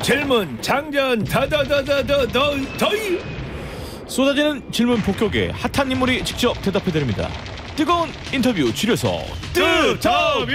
질문 장전 더더더더더더이 쏟아지는 질문 폭격에 핫한 인물이 직접 대답해드립니다. 뜨거운 인터뷰 줄여서 뜨터뷰.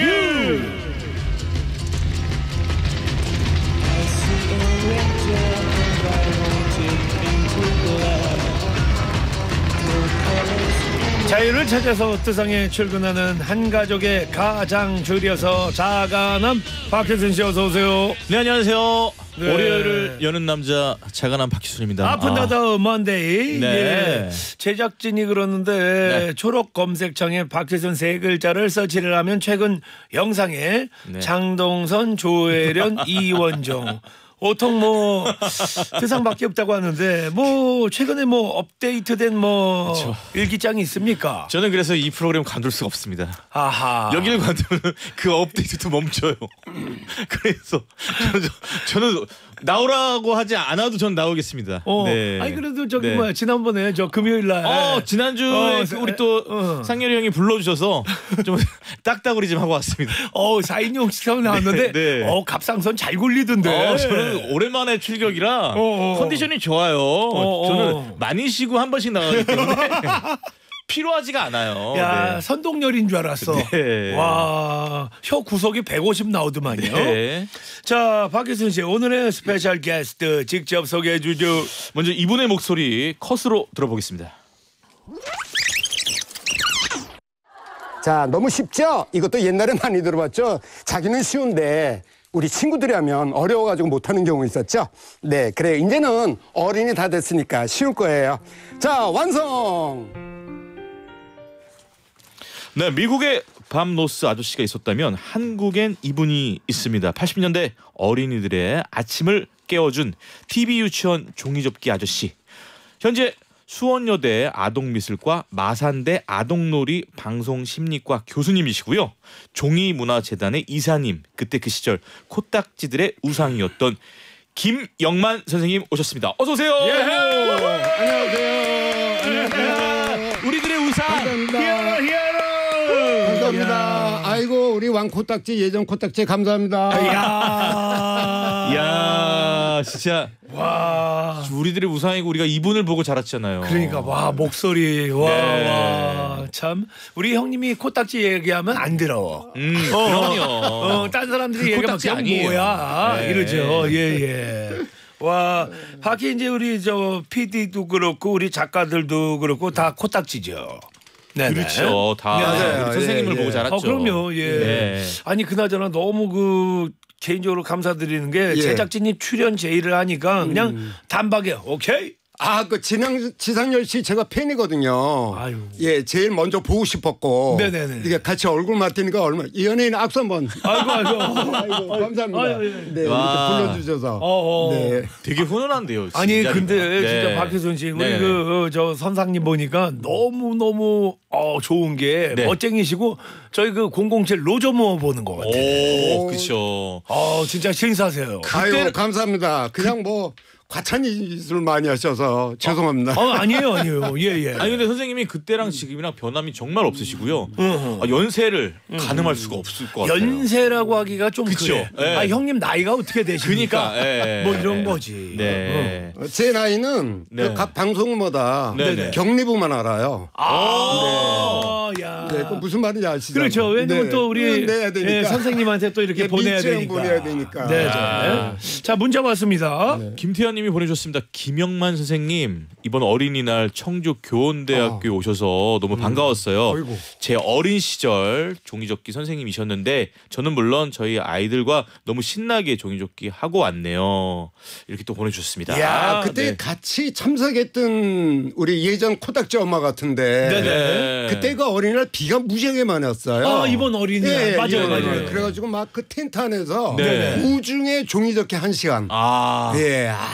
자유를 찾아서 뜨상에 출근하는 한 가족의 가장 줄여서 자가남 박혜순 씨 어서 오세요. 네, 안녕하세요. 네. 월요일을 여는 남자 자가남 박희순입니다. 아픈다더 먼데이. 네. 예. 제작진이 그러는데 네. 초록 검색창에 박혜순 세 글자를 서치를 하면 최근 영상에 네. 장동선, 조혜련, 이원종 보통 뭐 세상밖에 없다고 하는데 뭐 최근에 뭐 업데이트된 뭐 그쵸. 일기장이 있습니까? 저는 그래서 이 프로그램 관둘 수가 없습니다. 아하. 여기를 관두면 그 업데이트도 멈춰요. 그래서 저는 나오라고 하지 않아도 전 나오겠습니다. 네. 아니 그래도 저기 네. 뭐야 지난번에 저 금요일 날. 지난주에 우리 또 상렬이 형이 불러주셔서 좀 딱따구리 좀 하고 왔습니다. 4인용 식사가 나왔는데 네. 갑상선 잘 굴리던데. 저는 오랜만에 출격이라 컨디션이 좋아요. 저는 많이 쉬고 한 번씩 나가기 때문에 피로하지가 않아요. 야 네. 선동열인 줄 알았어. 네. 와, 혀 구석이 150 나오더만요. 네. 자, 박혜순 씨 오늘의 스페셜 게스트 직접 소개해 주죠. 먼저 이분의 목소리 컷으로 들어보겠습니다. 자, 너무 쉽죠? 이것도 옛날에 많이 들어봤죠? 자기는 쉬운데 우리 친구들이 하면 어려워가지고 못하는 경우 있었죠? 네, 그래 이제는 어른이 다 됐으니까 쉬울 거예요. 자, 완성! 네, 미국에 밤로스 아저씨가 있었다면 한국엔 이분이 있습니다. 80년대 어린이들의 아침을 깨워준 TV 유치원 종이접기 아저씨. 현재 수원여대 아동미술과 마산대 아동놀이 방송심리과 교수님이시고요. 종이문화재단의 이사님, 그때 그 시절 코딱지들의 우상이었던 김영만 선생님 오셨습니다. 어서 오세요. 예, 안녕하세요. 안녕하세요. 우리들의 우상. 감사합니다. 감사합니다. 아이고 우리 왕 코딱지 예전 코딱지 감사합니다. 이야, 진짜 와. 우리들의 우상이고 우리가 이분을 보고 자랐잖아요. 그러니까 와 목소리 와, 네. 와. 참 우리 형님이 코딱지 얘기하면 안 들어. 그럼요. 딴 사람들이 그 얘기하면 코딱지 그냥 아니에요. 뭐야 네. 이러죠. 예. 와, 밖에 이제 우리 저 PD도 그렇고 우리 작가들도 그렇고 다 코딱지죠. 네네. 그렇죠. 다 맞아요. 우리 선생님을 예, 보고 예. 자랐죠. 그럼요. 예. 네. 아니 그나저나 너무 그 개인적으로 감사드리는 게 예. 제작진이 출연 제의를 하니까 그냥 단박에 오케이. 아, 그 지상렬 씨 제가 팬이거든요. 아유. 예, 제일 먼저 보고 싶었고. 네네네. 이게 같이 얼굴 맞대니까 얼마나. 이 연예인 악수 한번. 아이고. 아이고, 감사합니다. 아유, 예. 네, 이렇게 와. 불러주셔서. 네. 되게 훈훈한데요. 아니 진짜로. 근데 네. 진짜 박혜순 씨 우리 네. 저 선상님 보니까 너무 좋은 게 네. 멋쟁이시고 저희 그 007 로저 모어 보는 것 같아. 오, 그렇죠. 진짜 신사세요. 아유, 감사합니다. 그냥 뭐 과찬이술 많이 하셔서 죄송합니다. 아니에요. 예. 아니 근데 선생님이 그때랑 지금이랑 변함이 정말 없으시고요. 연세를 가늠할 수가 없을 것 같아요. 연세라고 하기가 좀 그쵸. 그래. 예. 형님 나이가 어떻게 되십니까? 그러니까 예. 뭐 이런 거지. 네. 제 나이는 네. 각 방송마다 네네. 격리부만 알아요. 야. 네, 그 무슨 말인지 아시죠? 그렇죠. 왜냐면 네. 또 우리 내야 되니까. 예, 선생님한테 또 이렇게 예, 보내야 민증 되니까. 보내야 되니까. 네. 아. 자, 문자 왔습니다. 김태현님이 보내주셨습니다. 김영만 선생님 이번 어린이날 청주 교원대학교에 오셔서 너무 반가웠어요. 어이구. 제 어린 시절 종이접기 선생님이셨는데 저는 물론 저희 아이들과 너무 신나게 종이접기 하고 왔네요. 이렇게 또 보내주셨습니다. 야, 그때 네. 같이 참석했던 우리 예전 코딱지 엄마 같은데. 네네. 그때가 어린이날 비가 무지하게 많이 왔어요. 이번 어린이날. 예, 맞아요. 그래가지고 막 그 텐트 안에서 네. 우중에 종이접기 1시간. 아. 예,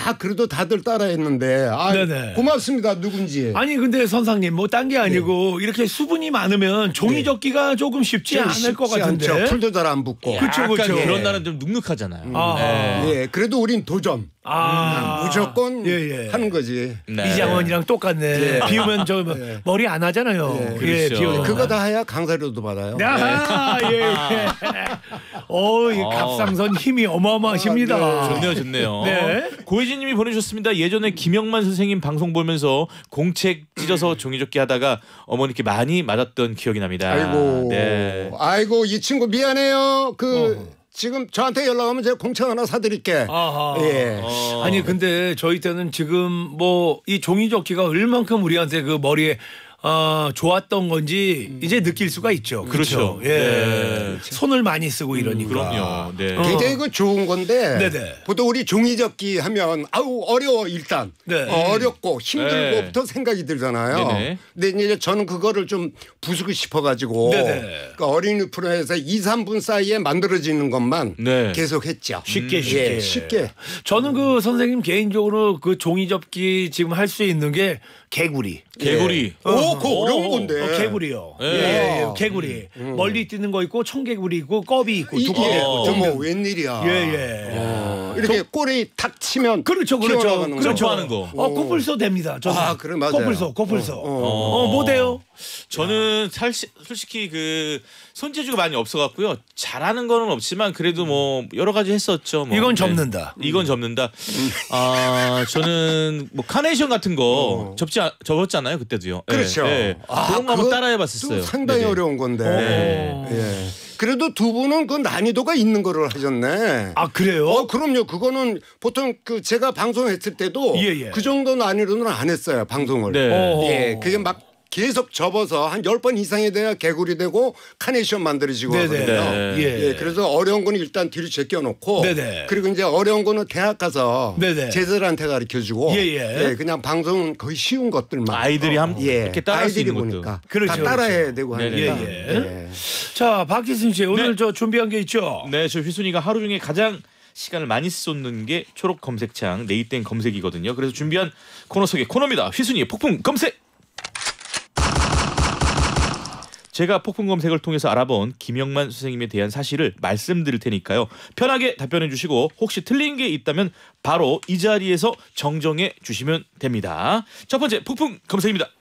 그래도 다들 따라했는데 아, 네네. 고맙습니다. 누군지. 아니 근데 선상님 뭐 딴 게 아니고 이렇게 수분이 많으면 종이접기가 조금 쉽지 좀 않을 것 쉽지 같은데. 않죠. 풀도 잘 안 붙고. 그쵸, 약간 그쵸. 그런 날은 좀 눅눅하잖아요. 아. 네. 예, 그래도 우린 도전. 무조건 예, 예. 하는 거지. 네. 이장원이랑 똑같네. 비 오면 저 머리 안 하잖아요. 예, 그렇죠. 비 오면. 그거 다 해야 강사료도 받아요. 아, 예, 예. 이 갑상선 힘이 어마어마하십니다. 좋네요, 좋네요. 네. 고혜진님이 보내주셨습니다. 예전에 김영만 선생님 방송 보면서 공책 찢어서 종이접기 하다가 어머니께 많이 맞았던 기억이 납니다. 아이고, 네. 아이고 이 친구 미안해요. 지금 저한테 연락하면 제가 공책 하나 사드릴게. 아하. 예. 아니 근데 저희 때는 지금 뭐 이 종이접기가 얼만큼 우리한테 그 머리에 좋았던 건지 이제 느낄 수가 있죠. 그렇죠. 예. 네. 손을 많이 쓰고 이러니까. 그럼요. 네. 굉장히 그 좋은 건데 네네. 보통 우리 종이접기 하면 아우 어려워 일단 네. 어렵고 힘들고부터 생각이 들잖아요. 네네. 근데 이제 저는 그거를 좀 부수고 싶어가지고 네네. 그 어린이 프로에서 2, 3분 사이에 만들어지는 것만 네. 계속 했죠. 쉽게 예, 쉽게. 저는 그 선생님 개인적으로 그 종이접기 지금 할 수 있는 게 개구리. 개구리. 오, 그거 어려운 건데. 개구리요. 네. 예, 개구리. 멀리 뛰는 거 있고 청개구리 있고 껍이 있고 두 개. 어머 웬일이야. 예. 이렇게 꼬리 탁 치면 그렇죠. 튀어나가는 거. 점프하는 거. 코뿔소 됩니다. 저는. 아, 그래, 맞아요. 코뿔소. 뭐 돼요? 저는 솔직히 그 손재주가 많이 없어갖고요. 잘하는 거는 없지만 그래도 뭐 여러 가지 했었죠. 뭐. 이건 네. 접는다. 이건 접는다. 저는 뭐 카네이션 같은 거 접었잖아요 그때도요. 그렇죠. 네. 그런 거 한번 그거 따라해봤었어요. 좀 상당히 네네. 어려운 건데. 네. 예. 그래도 두 분은 그 난이도가 있는 거를 하셨네. 아 그래요? 그럼요. 그거는 보통 그 제가 방송했을 때도 예. 그 정도 난이도는 안 했어요. 방송을. 네. 예. 그게 막 계속 접어서 한 10번 이상이 돼야 개구리 되고 카네이션 만들어지고 네네. 하거든요. 네. 예. 그래서 어려운 거는 일단 뒤로 제껴놓고 네네. 그리고 이제 어려운 거는 대학 가서 네네. 제자들한테 가르쳐주고 예. 그냥 방송은 거의 쉬운 것들만 아이들이 이렇게 따라할 수 아이들이 있는 것도. 보니까 그렇죠, 다 따라해야 그렇죠. 되고 네네. 하니까 예. 자 박희순 씨 오늘 저 준비한 게 있죠? 네, 저 휘순이가 하루 중에 가장 시간을 많이 쏟는 게 초록 검색창 네이땡 검색이거든요. 그래서 준비한 코너 속의 코너입니다. 휘순이의 폭풍 검색. 제가 폭풍 검색을 통해서 알아본 김영만 선생님에 대한 사실을 말씀드릴 테니까요. 편하게 답변해 주시고 혹시 틀린 게 있다면 바로 이 자리에서 정정해 주시면 됩니다. 첫 번째 폭풍 검색입니다.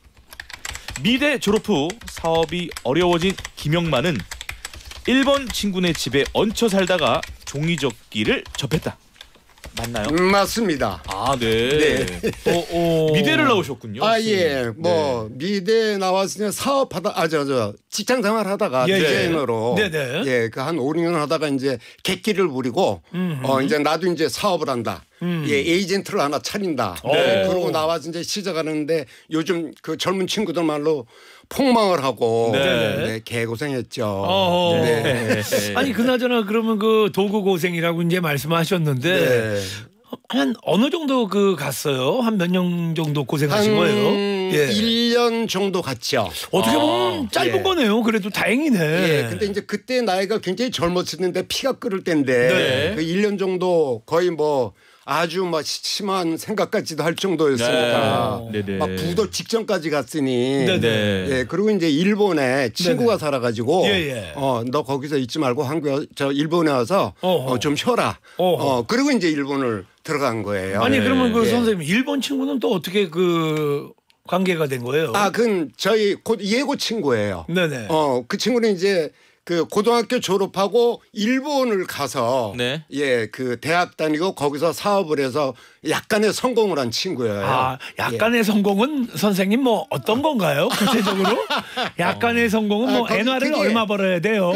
미대 졸업 후 사업이 어려워진 김영만은 일본 친구네 집에 얹혀 살다가 종이접기를 접했다. 맞나요? 맞습니다. 아, 네. 미대를 나오셨군요. 예. 뭐 미대 나와서 사업하다 직장 생활 하다가 예, 디자이너로 네네. 예, 그 한 5, 6년 하다가 이제 객기를 부리고 이제 나도 이제 사업을 한다. 예, 에이전트를 하나 차린다. 네. 그러고 나와서 이제 시작하는데 요즘 그 젊은 친구들 말로 폭망을 하고 네. 개고생했죠. 네. 아니 그나저나 그러면 그 도구 고생이라고 이제 말씀하셨는데 네. 한 어느 정도 그 갔어요? 한 몇 년 정도 고생하신 거예요? 예. 1년 정도 갔죠. 어떻게 보면 짧은 예. 거네요. 그래도 다행이네. 예, 근데 이제 그때 나이가 굉장히 젊었었는데 피가 끓을 때인데 네. 그 1년 정도 거의 뭐 아주 막 심한 생각까지도 할 정도였으니까 네. 네네. 막 부도 직전까지 갔으니 네네. 예, 그리고 이제 일본에 친구가 살아가지고 예. 너 거기서 있지 말고 일본에 와서 좀 쉬어라. 그리고 이제 일본을 들어간 거예요. 아니 그러면 그 예. 선생님 일본 친구는 또 어떻게 그 관계가 된 거예요? 그건 저희 예고 친구예요. 네네. 그 친구는 이제 그 고등학교 졸업하고 일본을 가서 네. 예, 그 대학 다니고 거기서 사업을 해서 약간의 성공을 한 친구예요. 약간의 성공은 선생님 뭐 어떤 건가요? 구체적으로? 약간의 성공은 뭐 거기 엔화를 되게- 얼마 벌어야 돼요?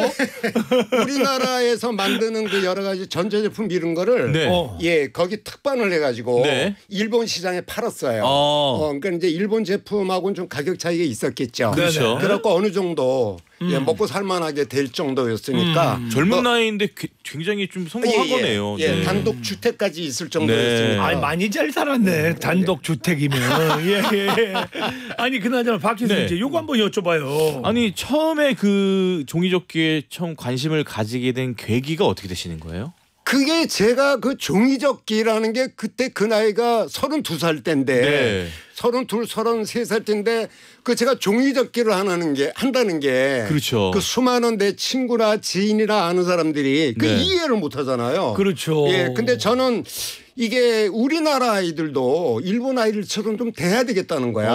우리나라에서 만드는 그 여러 가지 전자제품 이런 거를 네. 예, 거기 특반을 해가지고 네. 일본 시장에 팔았어요. 그러니까 이제 일본 제품하고는 좀 가격 차이가 있었겠죠. 그렇죠. 그래갖고 어느 정도 예, 먹고 살만하게 될 정도였으니까 젊은 나이인데 굉장히 좀 성공한 거네요. 예, 네. 단독 주택까지 있을 정도였으니까. 아니 많이 잘 살았네. 단독 주택이면. 예. 아니 그나저나 박희순 네. 씨, 요거 한번 여쭤봐요. 아니 처음에 그 종이접기에 처음 관심을 가지게 된 계기가 어떻게 되시는 거예요? 그게 제가 그 종이접기라는 게 그때 그 나이가 32살 때인데 네. 32, 33살 때인데 그 제가 종이접기를 한다는 게 그렇죠. 그 수많은 내 친구나 지인이나 아는 사람들이 그 네. 이해를 못 하잖아요. 그렇죠. 예. 근데 저는 이게 우리나라 아이들도 일본 아이들처럼 좀 돼야 되겠다는 거야.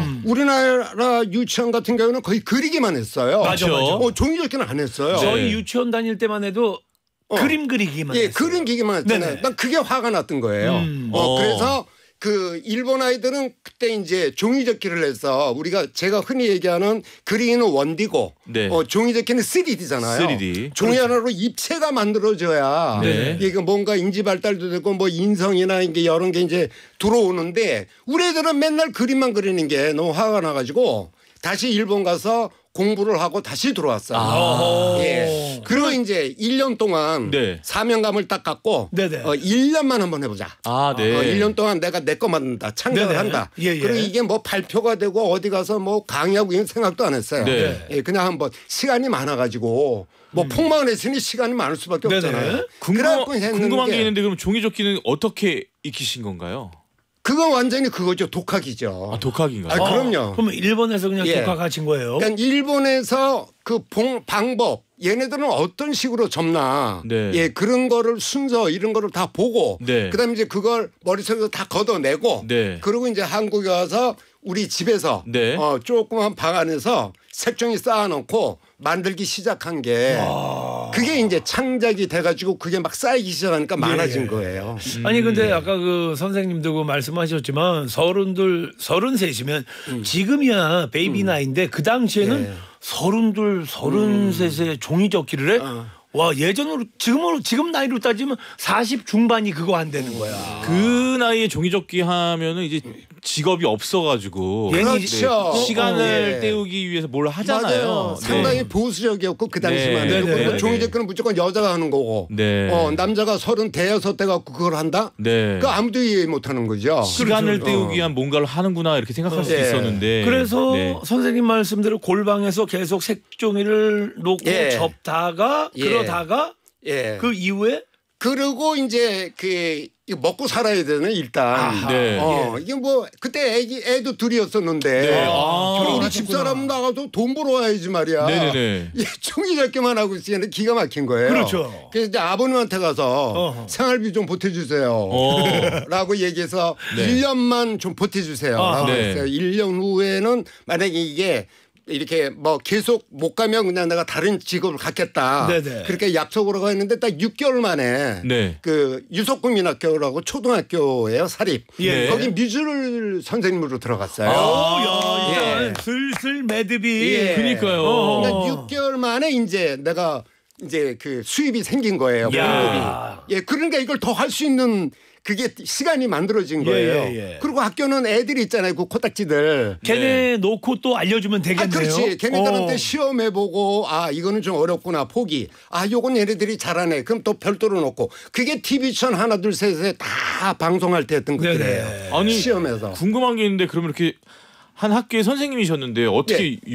우리나라 유치원 같은 경우는 거의 그리기만 했어요. 맞아, 맞아. 종이접기는 안 했어요. 저희 유치원 다닐 때만 해도 그림 그리기만 예, 했어요. 그림 기기만 했잖아요. 네네. 난 그게 화가 났던 거예요. 그래서 그 일본 아이들은 그때 이제 종이접기를 해서 제가 흔히 얘기하는 그리기는 원디고 네. 종이접기는 3D잖아요. 3D. 종이 하나로 입체가 만들어져야 네. 이게 뭔가 인지 발달도 되고 뭐 인성이나 이게 이런 게 이제 들어오는데 우리 애들은 맨날 그림만 그리는 게 너무 화가 나가지고 다시 일본 가서 공부를 하고 다시 들어왔어요. 예. 그리고 이제 1년 동안 네. 사명감을 딱 갖고 네네. 1년만 한번 해보자. 아, 네. 1년 동안 내가 내 거 만든다. 창작을 네네. 한다. 예, 예. 그리고 이게 뭐 발표가 되고 어디 가서 뭐 강의하고 이런 생각도 안 했어요. 네. 예, 그냥 한번 시간이 많아가지고 뭐 폭망을 했으니 시간이 많을 수밖에 네네. 없잖아요. 그래갖고 했는데 궁금한 게 있는데 그럼 종이접기는 어떻게 익히신 건가요? 그건 완전히 그거죠. 독학이죠. 아, 독학인가요? 아, 그럼요. 그럼 일본에서 그냥 예. 독학하신 거예요? 그러니까 일본에서 그 방법 얘네들은 어떤 식으로 접나 네. 예 그런 거를 순서 이런 거를 다 보고 네. 그다음에 이제 그걸 머릿속에서 다 걷어내고 네. 그리고 이제 한국에 와서 우리 집에서 네. 조그만 방 안에서 색종이 쌓아놓고 만들기 시작한 게 그게 이제 창작이 돼가지고 그게 막 쌓이기 시작하니까 많아진 거예요. 아니 근데 아까 그 선생님도 그 말씀하셨지만 32, 33이면 지금이야 베이비 나이인데 그 당시에는 예. 32, 33에 종이접기를 해? 와 예전으로 지금 나이로 따지면 40 중반이 그거 안 되는 거야. 그 나이에 종이접기 하면은 이제 직업이 없어가지고 그렇죠. 시간을 예. 때우기 위해서 뭘 하잖아요. 맞아요. 네. 상당히 보수적이었고 그 당시만 네. 해도 네. 그리고 네. 종이접기는 무조건 여자가 하는 거고 네. 남자가 36대 갖고 그걸 한다? 네. 그 아무도 이해 못하는 거죠. 시간을 그렇죠. 때우기 위한 뭔가를 하는구나 이렇게 생각할 수도 네. 있었는데 그래서 네. 선생님 말씀대로 골방에서 계속 색종이를 놓고 예. 접다가 예. 그러다가 예. 그 이후에 그리고 이제 이거 먹고 살아야 되는 일단. 네. 이게 뭐 그때 애도 둘이었었는데. 네. 그리고 우리 결혼하셨구나. 집사람 나가서 돈 벌어와야지 말이야. 네네네. 이 종이접기만 하고 있으니까 기가 막힌 거예요. 그렇죠. 그래서 이제 아버님한테 가서 어허. 생활비 좀 보태주세요. 라고 얘기해서 네. 1년만 좀 보태주세요. 아, 라고 네. 했어요. 1년 후에는 만약에 이게 이렇게 뭐 계속 못 가면 그냥 내가 다른 직업을 갖겠다. 네네. 그렇게 약속으로 가 있는데 딱 6개월 만에 네. 그 유석국민학교라고 초등학교예요 사립. 예. 거기 뮤지컬 선생님으로 들어갔어요. 야, 일단 예. 슬슬 매듭이 예. 그러니까요. 그러니까 6개월 만에 이제 내가 이제 그 수입이 생긴 거예요. 야. 봉급이. 예, 그러니까 이걸 더 할 수 있는 그게 시간이 만들어진 거예요. 예. 그리고 학교는 애들이 있잖아요. 그 코딱지들. 걔네 놓고 또 알려주면 되겠네요. 그렇지. 걔네들한테 시험해보고 이거는 좀 어렵구나 포기. 요건 얘네들이 잘하네. 그럼 또 별도로 놓고. 그게 TV천 하나 둘 셋에 다 방송할 때 했던 네네. 것들이에요. 아니 시험에서. 궁금한 게 있는데 그러면 이렇게 한 학교의 선생님이셨는데 어떻게 예.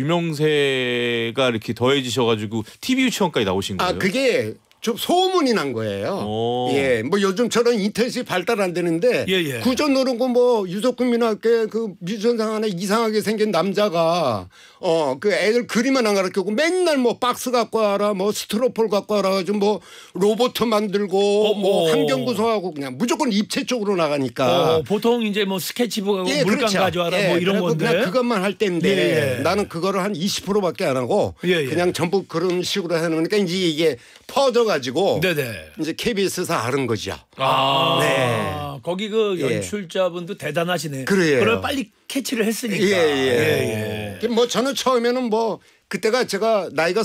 유명세가 이렇게 더해지셔가지고 TV 유치원까지 나오신 거예요? 그게 좀 소문이 난 거예요. 오. 예, 뭐 요즘처럼 인터넷이 발달 안 되는데 예. 구전 노르고 뭐 유석국민학교에 그 뮤지션상 하나 이상하게 생긴 남자가 그 애들 그림만 안 가르치고 맨날 뭐 박스 갖고 와라 뭐 스티로폴 갖고 와라 가지고 뭐 로봇 만들고 뭐 환경 구성하고 그냥 무조건 입체 쪽으로 나가니까 보통 이제 뭐 스케치북하고 물감 그렇죠. 가져와라 뭐 이런 그래갖고 건데. 그냥 그것만 할 때인데 예. 나는 그거를 한 20%밖에 안 하고 예. 그냥 전부 그런 식으로 해놓으니까 이제 이게 퍼져가지고 네네. 이제 KBS에서 알은 거죠. 아, 거기 그 예. 연출자분도 대단하시네. 그래요. 그걸 빨리 캐치를 했으니까. 예. 뭐 저는 처음에는 뭐 그때가 제가 나이가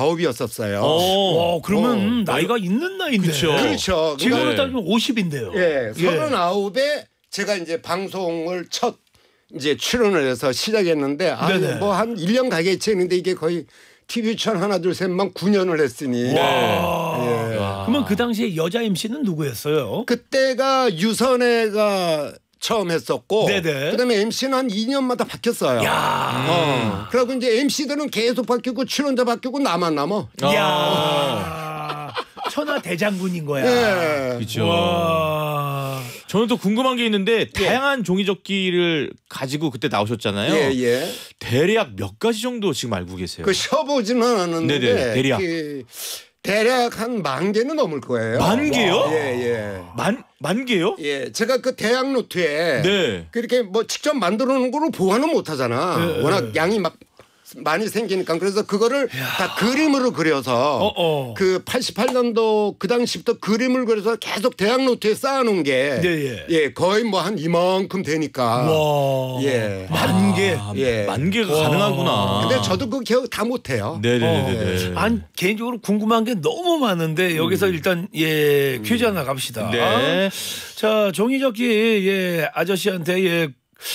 39이었었어요. 그러면 나이가 있는 나이인데. 그쵸. 그렇죠. 지금으로 네. 따지면 50인데요. 예, 39에 제가 이제 방송을 첫 이제 출연을 해서 시작했는데 네네. 뭐 한 1년 가겠지 했는데 이게 거의 TV천 하나 둘 셋만 9년을 했으니 그러면 그 당시에 여자 MC는 누구였어요? 그때가 유선혜가 처음 했었고 네네. 그다음에 MC는 한 2년마다 바뀌었어요. 그리고 이제 MC들은 계속 바뀌고 출연자 바뀌고 나만 남아. 야. 천하 대장군인 거야. 예. 그렇죠. 와. 저는 또 궁금한 게 있는데 다양한 종이접기를 가지고 그때 나오셨잖아요. 예, 예. 대략 몇 가지 정도 지금 알고 계세요? 그 쉬어보지는 않았는데 네네, 대략. 대략 한 10,000개는 넘을 거예요. 10,000개요? 예, 예. 만 개요? 예, 제가 그 대학 노트에 네. 그렇게 뭐 직접 만들어 놓은 거로 보관은 못 하잖아. 워낙 양이 막 많이 생기니까 그래서 그거를 다 그림으로 그려서 그 88년도 그 당시부터 그림을 그려서 계속 대학 노트에 쌓아놓은 게 예, 거의 뭐 한 이만큼 되니까 와. 예. 10,000개. 예. 10,000개가 가능하구나. 근데 저도 그 기억 다 못해요. 네네네. 개인적으로 궁금한 게 너무 많은데 여기서 일단 퀴즈 하나 갑시다. 네. 자, 종이접기 아저씨한테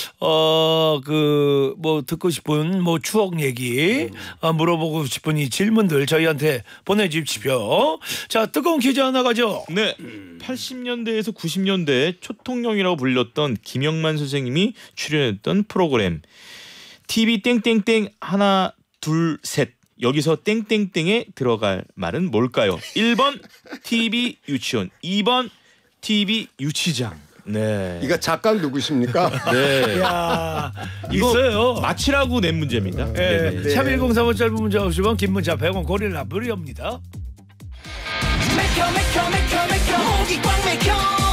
뭐 듣고 싶은 뭐 추억 얘기 물어보고 싶은 이 질문들 저희한테 보내주십시오. 자, 뜨거운 퀴즈 하나 가죠. 네. 80년대에서 90년대 초통령이라고 불렸던 김영만 선생님이 출연했던 프로그램 TV 땡땡땡 하나 둘 셋. 여기서 땡땡땡에 들어갈 말은 뭘까요? 1번 TV 유치원, 2번 TV 유치장. 네. 이거 작가 누구십니까? 네. 야, 이거 있어요. 맞히라고 낸 문제입니다. 네. 네. 샵 1035 짧은 문자 50원 긴 문자 100원 고릴라 무료입니다. 맥혀 목이 꽉 맥혀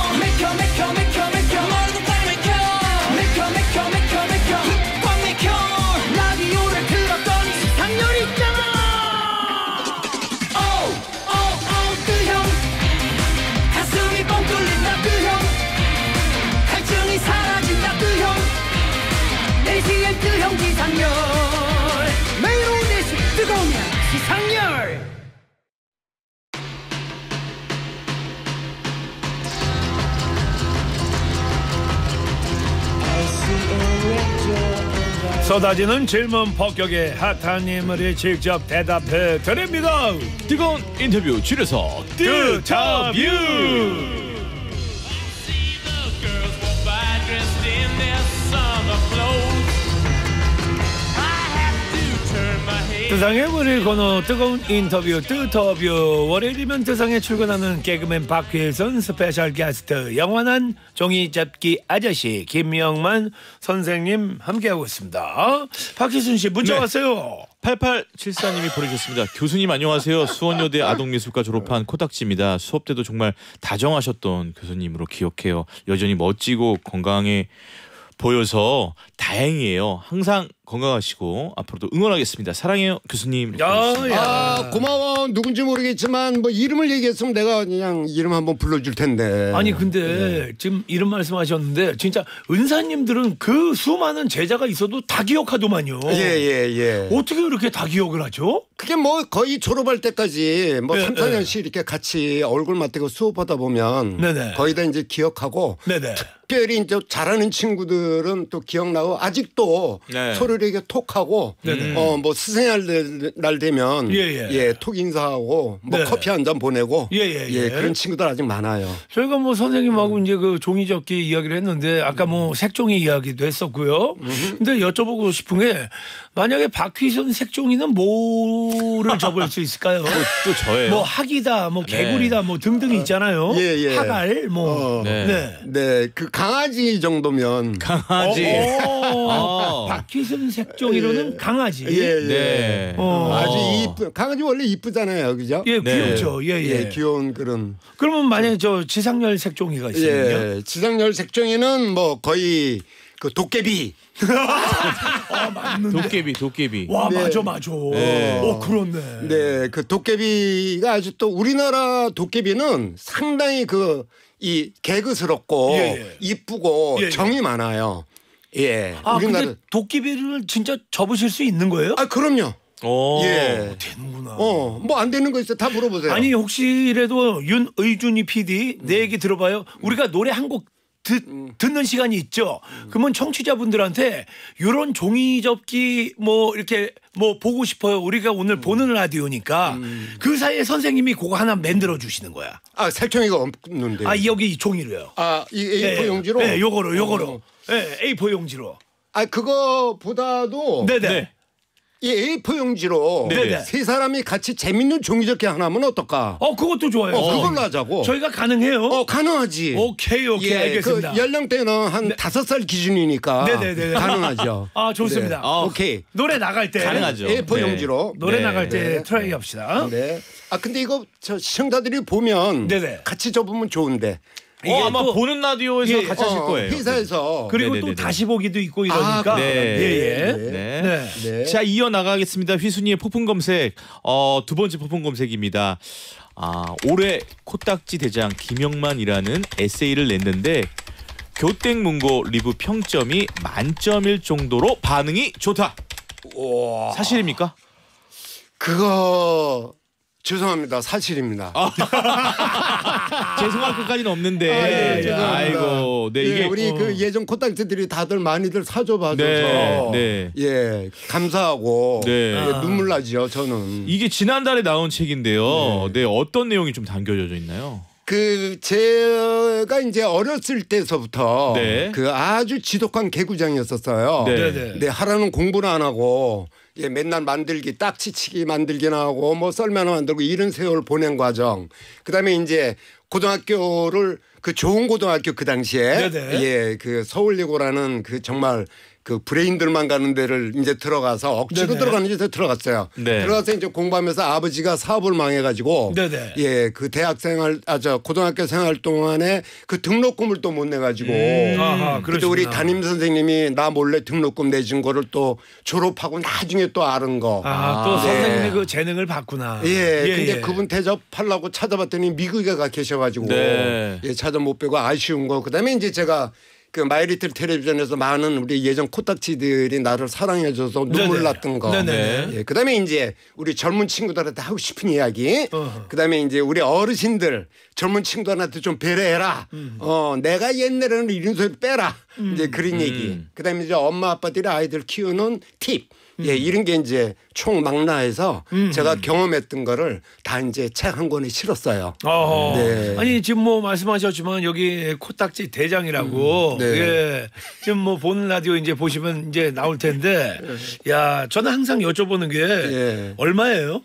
맥혀 머리도 꽉 맥혀 맥혀 꽉 맥혀 라디오를 들었더니 상렬 있잖아 그형 가슴이 뻥 뚫린다 그형 갈증이 사라진다 그형 4시엔 그형 기상렬 매일 오후 4시 뜨거우면 기상렬 쏟아지는 질문 폭격에 핫한 인물이 직접 대답해 드립니다. 뜨거운 인터뷰 줄여서 뜨터뷰. 뜨상의 우리 코너 뜨거운 인터뷰 뜨터뷰. 월요일이면 뜨상에 출근하는 개그맨 박휘선 스페셜 게스트 영원한 종이접기 아저씨 김영만 선생님 함께하고 있습니다. 박희순 씨 문자 네. 왔어요. 8874님이 보내주셨습니다. 교수님 안녕하세요. 수원여대 아동미술과 졸업한 코딱지입니다. 수업 때도 정말 다정하셨던 교수님으로 기억해요. 여전히 멋지고 건강해 보여서 다행이에요. 항상 건강하시고 앞으로도 응원하겠습니다. 사랑해요 교수님. 아, 고마워. 누군지 모르겠지만 뭐 이름을 얘기했으면 내가 그냥 이름 한번 불러줄 텐데. 아니 근데 지금 이런 말씀하셨는데 진짜 은사님들은 그 수많은 제자가 있어도 다 기억하더만요. 예. 어떻게 그렇게 다 기억을 하죠? 그게 뭐 거의 졸업할 때까지 뭐 네, 3, 4년씩 이렇게 같이 얼굴 맞대고 수업하다 보면 네네. 거의 다 이제 기억하고 네네. 특별히 이제 잘하는 친구들은 또 기억나고 아직도 네. 서로 이렇게 톡하고 뭐 스승의 날 되면 톡 인사하고 뭐 네. 커피 한 잔 보내고 예. 그런 친구들 아직 많아요. 저희가 뭐 선생님하고 이제 그 종이접기 이야기를 했는데 아까 뭐 색종이 이야기도 했었고요. 근데 여쭤보고 싶은 게 만약에 박휘선 색종이는 뭐를 접을 수 있을까요? 또 저예요. 뭐 학이다, 뭐 개구리다, 뭐 등등이 있잖아요. 예. 학알, 뭐. 네. 네, 그 강아지 정도면 강아지. 박휘선 색종이로는 강아지. 네. 아주 이쁜 강아지 원래 이쁘잖아요, 그죠? 예, 네. 귀엽죠. 예. 귀여운 그런. 그러면 만약에 저 지상렬 색종이가 있으면요? 지상렬 색종이는 뭐 거의 그 도깨비. 도깨비. 와, 네. 맞아. 네. 그렇네. 네, 그 도깨비가 아주 또 우리나라 도깨비는 상당히 그 이 개그스럽고 예. 이쁘고 예. 정이 많아요. 예. 아, 우리나라. 근데 도깨비를 진짜 접으실 수 있는 거예요? 아, 그럼요. 예. 되는구나. 뭐 안 되는 거 있어 다 물어보세요. 아니 혹시라도 윤의준이 PD 내 얘기 들어봐요. 우리가 노래 한 곡 듣는 시간이 있죠. 그러면 청취자분들한테 이런 종이접기 뭐 이렇게 뭐 보고 싶어요. 우리가 오늘 보는 라디오니까 그 사이에 선생님이 그거 하나 만들어 주시는 거야. 아, 색종이가 없는데. 아, 여기 이 종이로요. 아, 이 A4 용지로? 네, 요거로. 네, A4 용지로. 아, 그거보다도 네네. 이 A4 용지로 네네. 세 사람이 같이 재밌는 종이접기 하나 하면 어떨까? 그것도 좋아요. 그걸로 하자고. 저희가 가능해요? 가능하지. 오케이 예, 알겠습니다. 그 연령대는 한 5살 기준이니까 네네네. 가능하죠. 좋습니다. 네. 오케이. 노래 나갈 때 가능하죠. A4 네. 용지로. 노래 네. 나갈 때 네. 트라이 합시다. 네. 근데 이거 저 시청자들이 보면 네네. 같이 접으면 좋은데. 이게 아마 또- 보는 라디오에서 예, 같이 하실 거예요. 회사에서 그리고 네네네네. 또 다시 보기도 있고 이러니까. 네. 예. 네. 네. 네. 자, 이어 나가겠습니다. 휘순이의 폭풍 검색. 두 번째 폭풍 검색입니다. 올해 코딱지 대장 김영만이라는 에세이를 냈는데 교땡문고 리뷰 평점이 만점일 정도로 반응이 좋다. 사실입니까? 그거 죄송합니다. 사실입니다. 죄송할 것까지는 없는데. 예, 죄송합니다. 아이고, 네 이게 우리 그 예전 코딱지들이 다들 많이들 사줘봐줘서 네. 예 감사하고 네. 예, 눈물 나죠 저는. 이게 지난달에 나온 책인데요. 네, 어떤 내용이 좀 담겨져 있나요? 그 제가 이제 어렸을 때서부터 네. 그 아주 지독한 개구장이었었어요. 네. 네네. 네, 하라는 공부는 안 하고 예, 맨날 만들기 딱지치기 만들기나 하고 뭐 썰매나 만들고 이런 세월 보낸 과정. 그다음에 이제 고등학교를 그 좋은 고등학교 그 당시에 네네. 예, 그 서울예고라는 그 정말 그 브레인들만 가는 데를 이제 들어가서 억지로 네네. 들어가는 데서 들어갔어요. 네. 들어가서 이제 공부하면서 아버지가 사업을 망해가지고 네네. 예, 그 대학생활 저 고등학교 생활 동안에 그 등록금을 또 못 내가지고 아하, 그때 우리 그러시구나. 담임 선생님이 나 몰래 등록금 내준 거를 또 졸업하고 나중에 또 알은 거. 또 네. 선생님이 그 재능을 봤구나. 예, 근데 그분 대접하려고 찾아봤더니 미국에 가 계셔가지고 네. 예, 찾아 못 뵈고 아쉬운 거. 그다음에 이제 제가 그 마이리틀 텔레비전에서 많은 우리 예전 코딱지들이 나를 사랑해줘서 눈물 네네. 났던 거. 네네. 예, 그다음에 이제 우리 젊은 친구들한테 하고 싶은 이야기. 그다음에 이제 우리 어르신들 젊은 친구들한테 좀 배려해라. 내가 옛날에는 이런 소리 빼라. 이제 그런 얘기. 그다음에 이제 엄마 아빠들이 아이들 키우는 팁. 예, 이런 게 이제 총망라해서 제가 경험했던 거를 다 이제 책 한 권에 실었어요. 네. 아니 지금 뭐 말씀하셨지만 여기 코딱지 대장이라고 네. 예. 지금 뭐 보는 라디오 이제 보시면 이제 나올 텐데 야 저는 항상 여쭤보는 게 예. 얼마예요?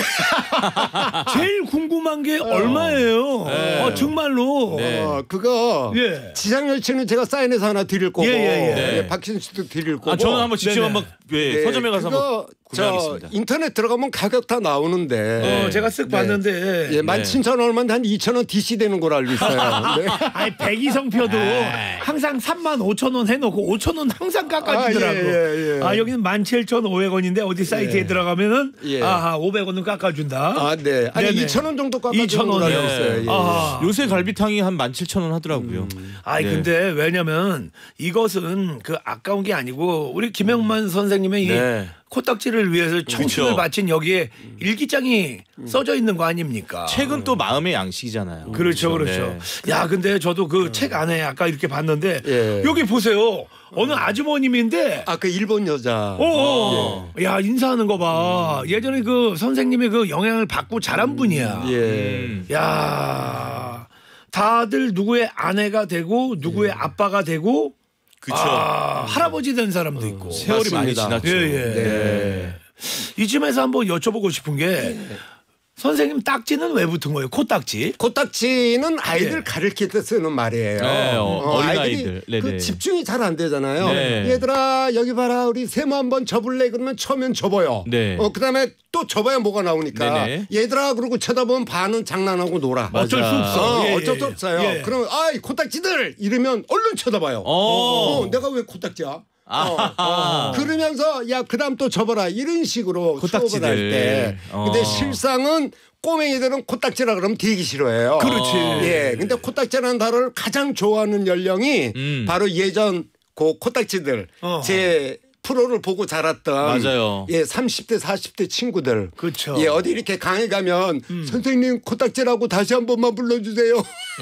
제일 궁금한 게 얼마예요? 정말로. 네. 그거 예. 지상열차는 제가 사인해서 하나 드릴 거고 예. 예, 박신 씨도 드릴 거고. 저는 한번 직접 네네. 한번 네, 서점에 가서 한번 그거 구매하겠습니다. 인터넷 들어가면 가격 다 나오는데. 제가 쓱 봤는데 예, 17,000원 얼마인데 한 2,000원 DC 되는 걸로 알고 있어요. 네. 아니 백이성표도 항상 35,000원 해놓고 5,000원 항상 깎아주더라고. 예. 여기는 17,500원인데 어디 사이트에 들어가면은 예. 500원은 깎아준다. 네. 아니 네네. 2,000원 정도 깎아주는 2,000원 걸로 알고 이요. 있어요. 예. 아하. 요새 갈비탕이 한 17,000원 하더라고요. 아니 네. 근데 왜냐면 이것은 그 아까운 게 아니고 우리 김영만 선생님의 네. 이 코딱지를 위해서 청춘을 그렇죠. 바친 여기에 일기장이 써져 있는 거 아닙니까? 책은 또 마음의 양식이잖아요. 그렇죠. 네. 야, 근데 저도 그 책 안에 아까 이렇게 봤는데 예. 여기 보세요. 어느 아주머님인데 그 일본 여자. 야, 인사하는 거 봐. 예전에 그 선생님의 그 영향을 받고 자란 분이야. 예. 야, 다들 누구의 아내가 되고 누구의 아빠가 되고 그쵸. 할아버지 된 사람도 있고. 세월이 많이 맞습니다. 지났죠. 예. 이쯤에서 한번 여쭤보고 싶은 게 선생님 딱지는 왜 붙은 거예요? 코딱지? 코딱지는 아이들 예. 가르칠 때 쓰는 말이에요. 네, 어린아이들. 아이들이 네네. 그 집중이 잘 안 되잖아요. 네. 얘들아 여기 봐라 우리 세모 한번 접을래 그러면 처음엔 접어요. 네. 그다음에 또 접어야 뭐가 나오니까 네네. 얘들아 그러고 쳐다보면 반은 장난하고 놀아. 어쩔 수 없어. 예, 어쩔 예, 수 없어요. 예. 그러면 아이 코딱지들 이러면 얼른 쳐다봐요. 내가 왜 코딱지야? 그러면서 야 그다음 또 접어라 이런 식으로 코딱지들. 수업을 할 때. 근데 실상은 꼬맹이들은 코딱지라 그러면 되게 싫어해요. 그렇지. 예. 근데 코딱지라는 단어를 가장 좋아하는 연령이 바로 예전 그 코딱지들 제 프로를 보고 자랐던 맞아요. 예, 30대 40대 친구들. 그쵸. 예, 어디 이렇게 강의 가면 선생님 코딱지라고 다시 한 번만 불러주세요.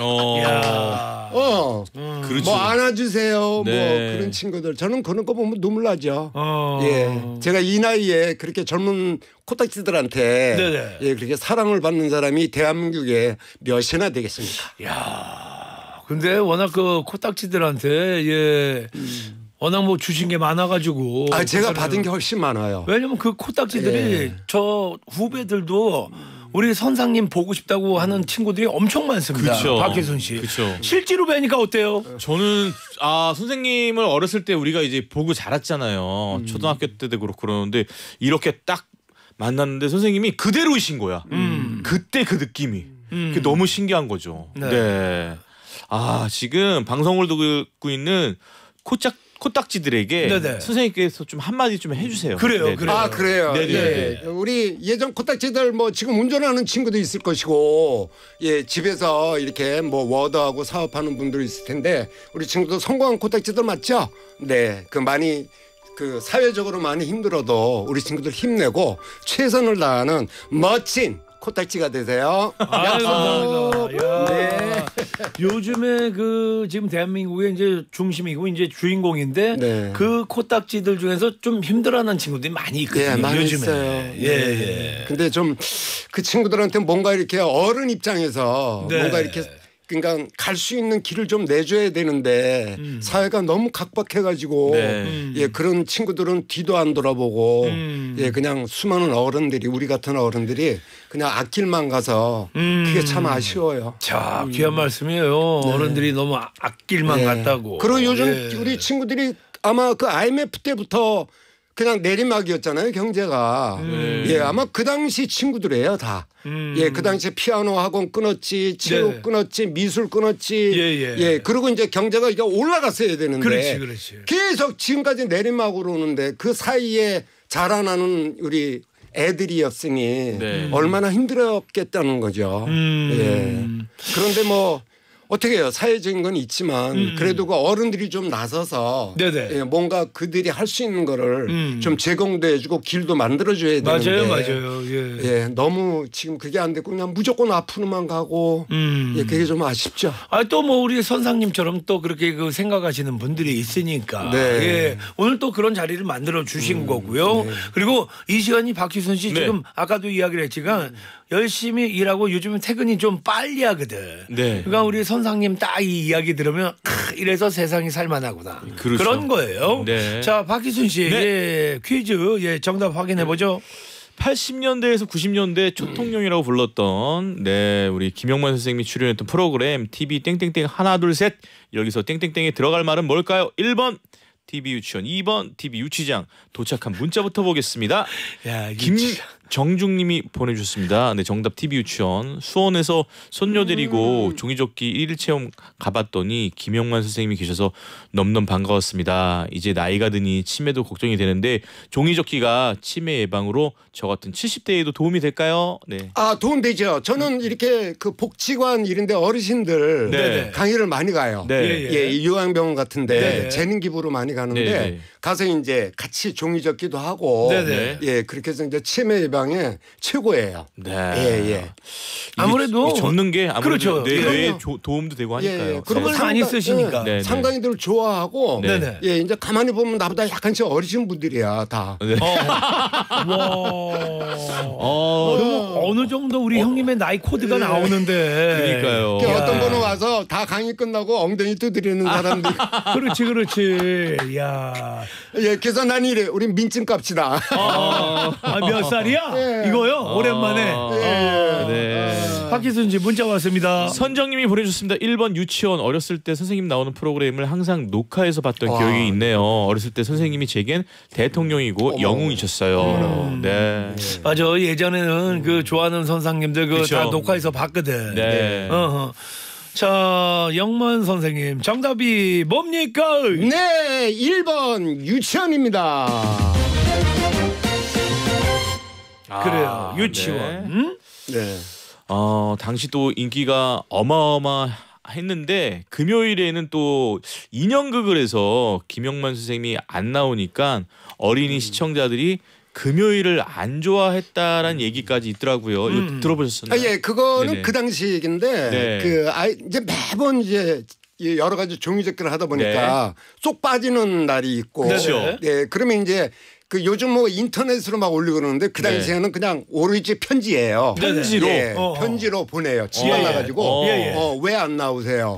야. 그렇지. 뭐 안아주세요. 네. 뭐 그런 친구들. 저는 그런 거 보면 눈물 나죠. 어. 예, 제가 이 나이에 그렇게 젊은 코딱지들한테 네네. 예, 그렇게 사랑을 받는 사람이 대한민국에 몇이나 되겠습니까? 야. 근데 워낙 그 코딱지들한테 예. 워낙 뭐 주신 게 많아가지고. 아, 제가 그거는- 받은 게 훨씬 많아요. 왜냐면 그 코딱지들이 예. 저 후배들도 우리 선상님 보고 싶다고 하는 친구들이 엄청 많습니다. 그쵸. 박혜순 씨. 그쵸. 실제로 뵈니까 어때요? 저는 선생님을 어렸을 때 우리가 이제 보고 자랐잖아요. 초등학교 때도 그렇고 그러는데 이렇게 딱 만났는데 선생님이 그대로이신 거야. 그때 그 느낌이. 그게 너무 신기한 거죠. 네. 네. 지금 방송을 듣고 있는 코딱지들에게 네네. 선생님께서 좀 한마디 좀 해주세요. 그래요, 네네. 그래요. 아, 그래요. 네네. 예. 우리 예전 코딱지들 뭐 지금 운전하는 친구도 있을 것이고, 예, 집에서 이렇게 뭐 워드하고 사업하는 분들이 있을 텐데, 우리 친구들 성공한 코딱지들 맞죠? 네. 많이 사회적으로 많이 힘들어도 우리 친구들 힘내고 최선을 다하는 멋진 코딱지가 되세요. 아유, 감사합니다. 야. 네. 요즘에 지금 대한민국의 이제 중심이고 이제 주인공인데 네. 그 코딱지들 중에서 좀 힘들어하는 친구들이 많이 있거든요. 예, 많이 요즘에. 있어요. 예. 근데 좀 그 친구들한테 뭔가 이렇게 어른 입장에서 네. 뭔가 이렇게 그러니까 갈 수 있는 길을 좀 내줘야 되는데 사회가 너무 각박해가지고 네. 예, 그런 친구들은 뒤도 안 돌아보고 예, 그냥 수많은 어른들이 우리 같은 어른들이 그냥 앞길만 가서 그게 참 아쉬워요. 자, 귀한 말씀이에요. 어른들이 너무 앞길만 예. 갔다고. 그리고 요즘 예. 우리 친구들이 아마 그 IMF 때부터 그냥 내리막이었잖아요, 경제가. 예, 아마 그 당시 친구들이에요, 다. 예, 그 당시에 피아노 학원 끊었지, 체육 네. 끊었지, 미술 끊었지. 예. 그리고 이제 경제가 이게 올라갔어야 되는데. 그렇지. 계속 지금까지 내리막으로 오는데 그 사이에 자라나는 우리 애들이었으니 네. 얼마나 힘들었겠다는 거죠. 예. 그런데 뭐 어떻게 해요? 사회적인 건 있지만 그래도 그 어른들이 좀 나서서 네네. 예, 뭔가 그들이 할 수 있는 거를 좀 제공도 해주고 길도 만들어줘야 되는데 맞아요. 예. 예, 너무 지금 그게 안 되고 그냥 무조건 앞으로만 가고 예, 그게 좀 아쉽죠. 또 뭐 우리 선상님처럼 또 그렇게 생각하시는 분들이 있으니까 네. 예, 오늘 또 그런 자리를 만들어 주신 거고요. 그리고 이 시간이 박희순 씨 네. 지금 아까도 이야기를 했지만 열심히 일하고 요즘은 퇴근이 좀 빨리 하거든. 네. 그러니까 우리 선상님 딱 이 이야기 들으면 이래서 세상이 살만하구나. 그렇죠. 그런 거예요. 네. 자, 박희순 씨 네. 예, 퀴즈 정답 확인해 보죠. 80년대에서 90년대 초통령이라고 불렀던 우리 김영만 선생님이 출연했던 프로그램 TV 땡땡땡 하나 둘 셋 여기서 땡땡땡에 들어갈 말은 뭘까요? 1번 TV 유치원, 2번 TV 유치장. 도착한 문자부터 보겠습니다. 야, 김정중님이 보내주셨습니다. 네, 정답 TV 유치원. 수원에서 손녀 데리고 종이접기 1일 체험 가봤더니 김영만 선생님이 계셔서 넘넘 반가웠습니다. 이제 나이가 드니 치매도 걱정이 되는데 종이접기가 치매 예방으로 저 같은 70대에도 도움이 될까요? 네. 아, 도움되죠. 저는 이렇게 그 복지관 이런데 어르신들 네. 강의를 많이 가요. 네. 예, 이 요양병원 같은데 네네. 재능 기부로 많이 가는데 네네. 가서 이제 같이 종이 접기도 하고 네네. 예, 그렇게 해서 이제 치매 예방에 최고예요. 네. 예. 아무래도 이게 접는 게 아무래도 그렇죠. 뇌에 그럼요. 도움도 되고 하니까요. 예. 그런 걸 많이 쓰시니까. 네, 네. 상당히들 좋아하고 네네. 예, 이제 가만히 보면 나보다 약간씩 어리신 분들이야, 다. 네. 와. 어느 정도 우리 형님의 나이 코드가 나오는데. 그러니까요. 이렇게 야. 어떤 분은 와서 다 강의 끝나고 엉덩이 두드리는 사람들. 그렇지. 야. 예, 그래서 난 이래. 우리 민증 값이다. 몇 살이야? 예. 이거요? 오랜만에. 네. 박희순 씨 문자 왔습니다. 선정님이 보내주셨습니다. 1번 유치원. 어렸을 때 선생님 나오는 프로그램을 항상 녹화해서 봤던 기억이 있네요. 어렸을 때 선생님이 제겐 대통령이고 영웅이셨어요. 네. 맞아. 예전에는 그 좋아하는 선상님들 그쵸. 다 녹화해서 봤거든. 네. 어허. 자, 영만 선생님 정답이 뭡니까? 네, 1번 유치원입니다. 그래요. 유치원. 응? 네. 당시 또 인기가 어마어마했는데 금요일에는 또 인형극을 해서 김영만 선생님이 안 나오니까 어린이 시청자들이 금요일을 안 좋아했다라는 얘기까지 있더라고요. 이거 들어보셨나요? 아, 예, 그거는 네네. 그 당시 얘기인데 네. 이제 매번 이제 여러 가지 종이접기를 하다 보니까 쏙 빠지는 날이 있고 그렇죠. 예, 그러면 이제 그 요즘 뭐 인터넷으로 막 올리고 그러는데 그 당시에는 그냥 오로지 편지예요. 편지로? 예, 편지로 보내요. 지가 나가지고 왜 안 나오세요?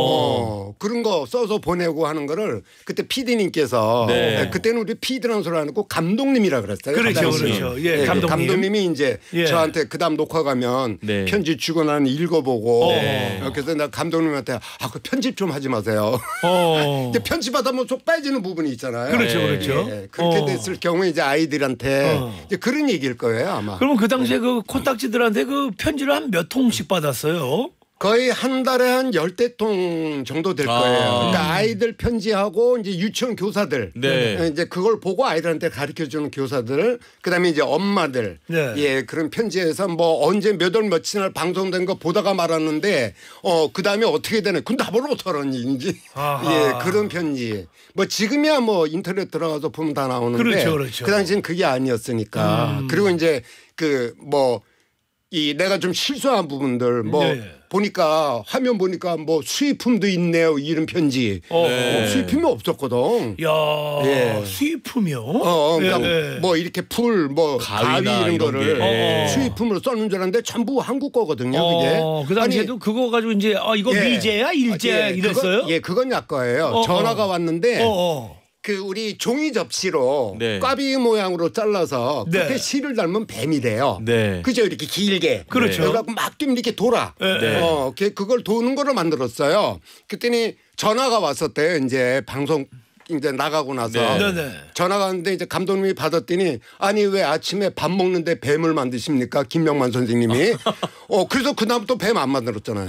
그런 거 써서 보내고 하는 거를 그때 PD님께서 그때는 우리 PD라는 소리 안 하고 감독님이라 그랬어요. 그렇죠, 그렇죠. 예, 감독님이 이제 저한테 그다음 녹화 가면 편지 주고 나는 읽어보고 그래서 나 감독님한테 그 편집 좀 하지 마세요. 편집 받으면 속 빠지는 부분이 있잖아요. 그렇죠, 그렇죠. 예, 그렇게 됐을 경우에 이제 아이들한테 이제 그런 얘기일 거예요 아마. 그러면 그 당시에 그 코딱지들한테 그 편지를 한 몇 통씩 받았어요? 거의 한 달에 한 10대 통 정도 될 거예요. 그러니까 아이들 편지하고 이제 유치원 교사들 이제 그걸 보고 아이들한테 가르쳐 주는 교사들 그다음에 이제 엄마들 예, 그런 편지에서 뭐 언제 몇 월 며칠 날 방송된 거 보다가 말았는데 그다음에 어떻게 되네. 근데 나보고 어떡하는지 예, 그런 편지. 뭐 지금이야 뭐 인터넷 들어가서 보면 다 나오는데 그렇죠. 그 당시엔 그게 아니었으니까. 그리고 이제 그 뭐 이 내가 좀 실수한 부분들 뭐 보니까 화면 보니까 뭐 수입품도 있네요 이런 편지. 수입품이 없었거든. 야 수입품이요? 그러니까 뭐 이렇게 풀 뭐 가위 이런 거를 수입품으로 써는 줄 알았는데 전부 한국 거거든요. 그게. 그 당시에도 그거 가지고 이제 이거 미제야 일제야 이랬어요? 그건 약과예요. 전화가 왔는데. 그 우리 종이 접시로 꽈비 모양으로 잘라서 끝에 실을 닮은 뱀이래요. 그죠 이렇게 길게. 그렇죠. 그래갖고 막 뛰면 이렇게 돌아. 그걸 도는 거를 만들었어요. 그랬더니 전화가 왔었대요. 이제 방송 이제 나가고 나서 전화가 왔는데 이제 감독님이 받았더니 아니 왜 아침에 밥 먹는데 뱀을 만드십니까 김명만 선생님이. 그래서 그다음부터 뱀 안 만들었잖아요.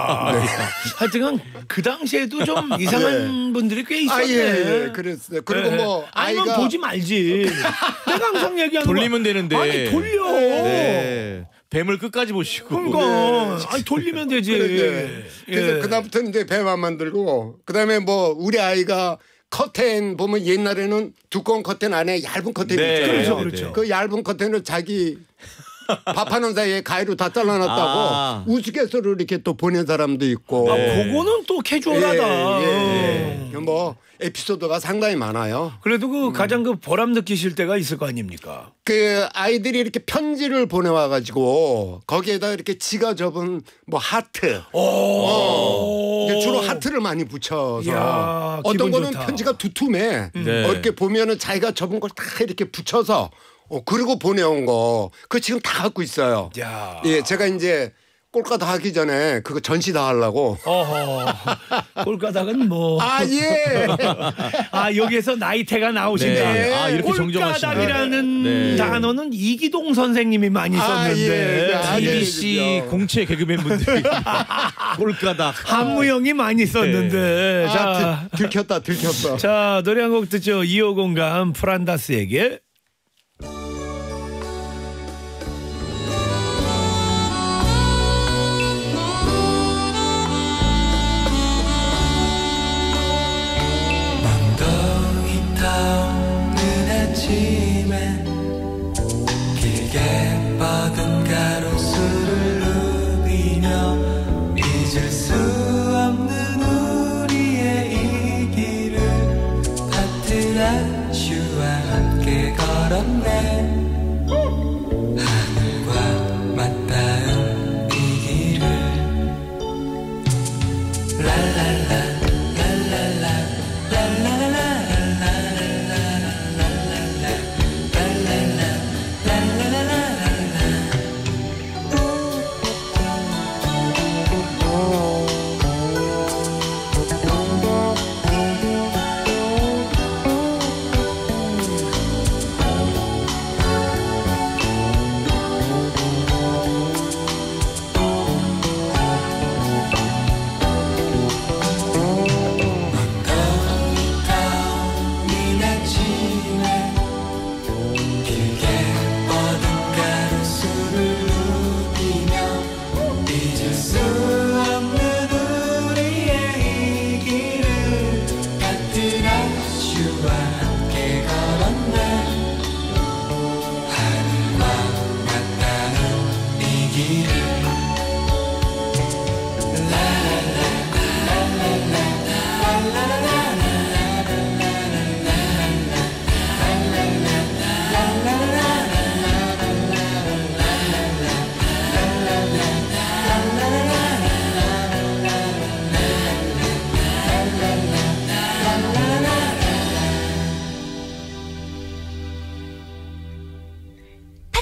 하여튼 그 당시에도 좀 이상한 분들이 꽤 있었네. 예, 그랬어요. 그리고 뭐 아니면 아이가 보지 말지. 내가 항상 얘기하는 돌리면 되는데. 아니 돌려. 뱀을 끝까지 보시고. 그러니까 아니 돌리면 되지. 그래서 그다음부터 이제 뱀 안 만들고 그다음에 뭐 우리 아이가 커튼 보면 옛날에는 두꺼운 커튼 안에 얇은 커튼이 있잖아요. 그렇죠. 그 얇은 커튼을 자기 밥하는 사이에 가위로 다 잘라놨다고 우스갯소리로 이렇게 또 보낸 사람도 있고. 그거는 또 캐주얼하다. 뭐 에피소드가 상당히 많아요. 그래도 그 가장 그 보람 느끼실 때가 있을 거 아닙니까? 그 아이들이 이렇게 편지를 보내와 가지고 거기에다 이렇게 지가 접은 뭐 하트. 주로 하트를 많이 붙여서 어떤 거는 좋다. 편지가 두툼해. 이렇게 보면은 자기가 접은 걸 다 이렇게 붙여서 그리고 보내온 거. 그거 지금 다 갖고 있어요. 예, 제가 이제 꼴까다 하기 전에 그거 전시 다 하려고. 꼴까닥은 뭐. 예. 여기에서 나이테가 나오신다. 이렇게 정정하시네. 꼴까닥이라는 단어는 이기동 선생님이 많이 썼는데. TBC 공채 개그맨 분들이 꼴까닥. 한무영이 많이 썼는데. 자, 들켰다. 자, 노래 한 곡 듣죠. 250감 프란다스에게. 길게 뻗은 가로수를 누비며 잊을 수 없는 우리의 이 길을 파트라슈와 함께 걸었네. 하늘과 맞닿은 이 길을 랄랄라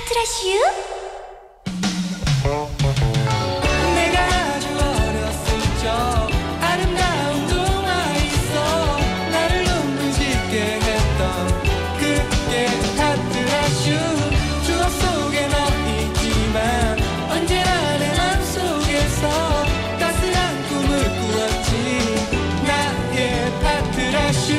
파트라슈. 내가 아주 어렸을 적 아름다운 동화 있어 나를 눈물 짓게 했던 그게 파트라슈 추억 속에 너 있지만 언제나 내 맘속에서 따스한 꿈을 꾸었지 나의 파트라슈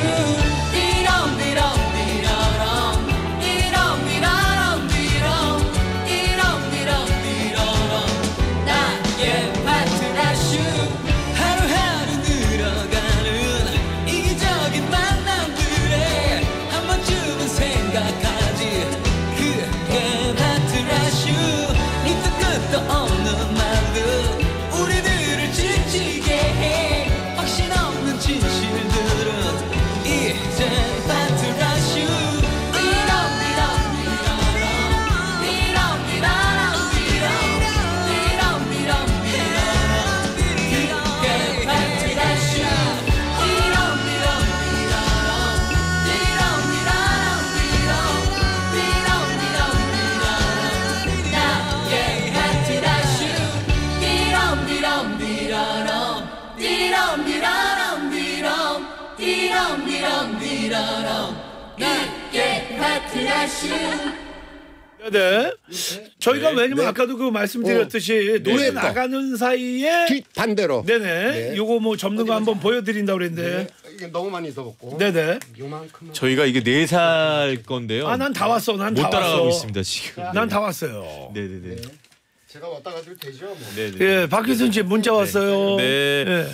네. 저희가 왜냐면 네. 아까도 그 말씀드렸듯이 노래 네. 나가는 사이에 반대로. 네네. 요거 뭐 접는 거 한번 보여드린다고 그랬는데. 이게 너무 많이 써먹고. 네네. 요만큼은. 저희가 이게 4살 건데요. 아, 난 다 왔어. 난 못 다 따라가고 왔어. 있습니다 지금. 난 다 왔어요. 네네네. 제가 왔다 가도 되죠. 뭐. 네네. 예, 박효순 씨 문자 왔어요. 네. 예.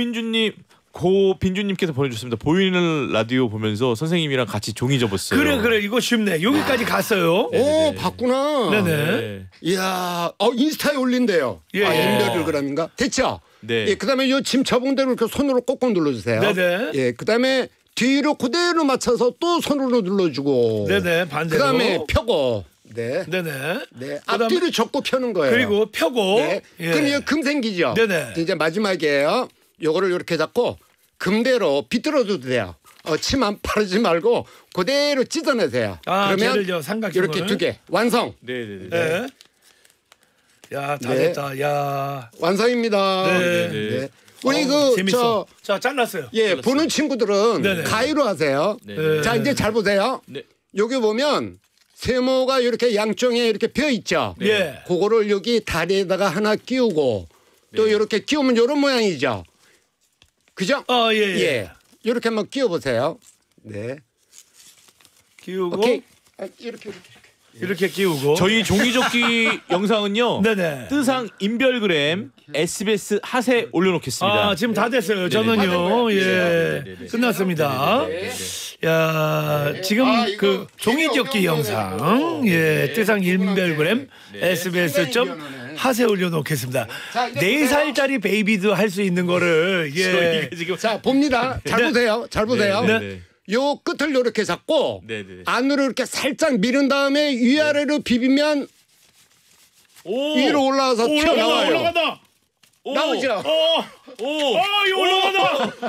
고빈주님께서 보내주셨습니다. 보이는 라디오 보면서 선생님이랑 같이 종이 접었어요. 그래 이거 쉽네. 여기까지 갔어요. 오, 봤구나. 네네. 네. 이야, 인스타에 올린대요. 예. 인별그램인가? 됐죠? 네. 예, 그다음에 요 짐 접은 대로 이렇게 손으로 꼭꼭 눌러주세요. 네네. 예, 그다음에 뒤로 그대로 맞춰서 또 손으로 눌러주고. 네네, 반대로. 그다음에 펴고. 네. 네네. 네. 그다음- 앞뒤로 접고 펴는 거예요. 그리고 펴고. 네. 예. 그럼 이거 금 생기죠. 네네. 이제 마지막이에요. 요거를 이렇게 잡고 금대로 비틀어도 돼요. 치만 바르지 말고 그대로 찢어내세요. 아, 그러면 쟤를요, 삼각형을. 이렇게 2개 완성. 네네네. 예. 야, 다 네. 됐다. 야. 완성입니다. 네. 네. 우리 재밌어. 자, 잘랐어요. 보는 친구들은 네네. 가위로 하세요. 네. 자, 이제 잘 보세요. 네. 여기 보면 세모가 이렇게 양쪽에 이렇게 펴 있죠. 예. 그거를 여기 다리에다가 하나 끼우고 또 이렇게 끼우면 이런 모양이죠. 그죠? 예. 예. 이렇게 한번 끼워 보세요. 네. 끼우고 오케이. 이렇게. 이렇게 끼우고. 저희 종이접기 영상은요. 네네. 뜨상 인별그램 SBS 핫에 올려놓겠습니다. 아, 지금 다 됐어요. 저는요. 예. 네네. 끝났습니다. 야, 지금 이거 그 종이접기 영상, 예, 뜨상 인별그램 SBS 점 핫에 올려놓겠습니다. 자, 이제 4살짜리 베이비도 할 수 있는 거를 예. 저희가 지금 자, 봅니다. 잘 네. 보세요. 잘 보세요. 네. 요 끝을 이렇게 잡고 네네. 안으로 이렇게 살짝 밀은 다음에 위아래로 비비면 오. 위로 올라와서 튀어나와요. 올라간다. 나오죠? 오. 이거 올라간다.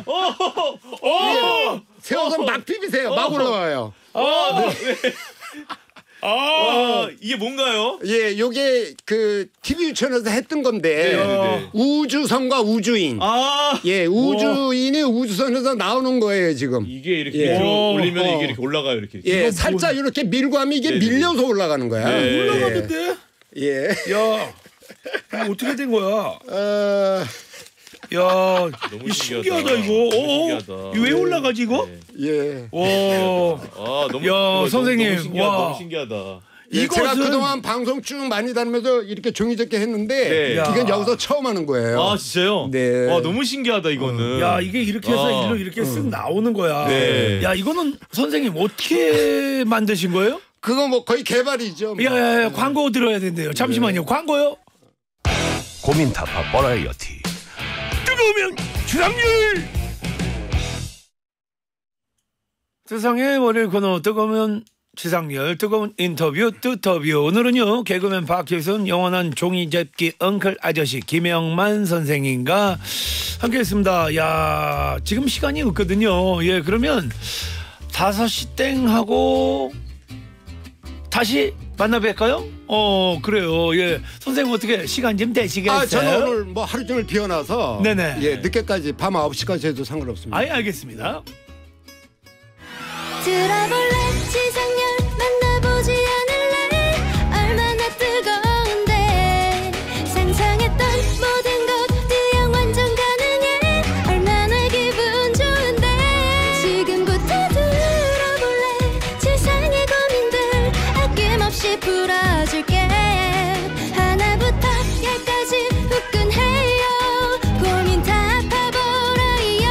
세워서 막 비비세요. 막 올라와요. 이게 뭔가요? 예, 요게 그 TV 유치원에서 했던 건데 네네네. 우주선과 우주인. 아. 예, 우주인이 우주선에서 나오는 거예요 지금. 이게 이렇게 예. 들어 올리면 이게 이렇게 올라가요 이렇게. 예, 살짝 이렇게 밀고 하면 이게 밀려서 올라가는 거야. 네. 올라가는데? 예. 야, 이거 어떻게 된 거야? 야, 너무 이 신기하다 신기하다. 이거. 너무 신기하다. 이거 왜 올라가지 이거? 네. 예. 오. 아 너무. 야, 너무 선생님, 신기하다. 와. 너무 신기하다. 예, 제가 이것은- 그동안 방송 쭉 많이 다니면서 이렇게 종이접기 했는데 네. 이건 여기서 처음 하는 거예요. 아 진짜요? 네. 와 너무 신기하다 이거는. 야, 이게 이렇게 해서 아. 일로 이렇게 쓱 나오는 거야. 네. 야, 이거는 선생님 어떻게 만드신 거예요? 그거 뭐 거의 개발이죠. 뭐. 야, 광고 들어야 된대요. 잠시만요. 광고요. 고민 타파 버라이어티. 뜨거우면 주상률. 세상의 월요일 코너 뜨거우면 지상렬 뜨거운 인터뷰 뜨터뷰. 오늘은요 개그맨 박효순 영원한 종이접기 엉클 아저씨 김영만 선생님과 함께했습니다. 야 지금 시간이 없거든요. 예 그러면 5시 땡 하고 다시 만나 뵐까요? 그래요. 예, 선생님 어떻게 시간 좀 되시겠어요? 저는 오늘 뭐 하루 종일 비워놔서 네네. 예, 늦게까지 밤 9시까지 해도 상관없습니다. 아예 알겠습니다. 들어볼래 지상렬 만나보지 않을래 얼마나 뜨거운데 상상했던 모든 것들 영원전 가능해 얼마나 기분 좋은데 지금부터 들어볼래 세상의 고민들 아낌없이 풀어줄게 하나부터 열까지 후끈해요 고민 다 파보라요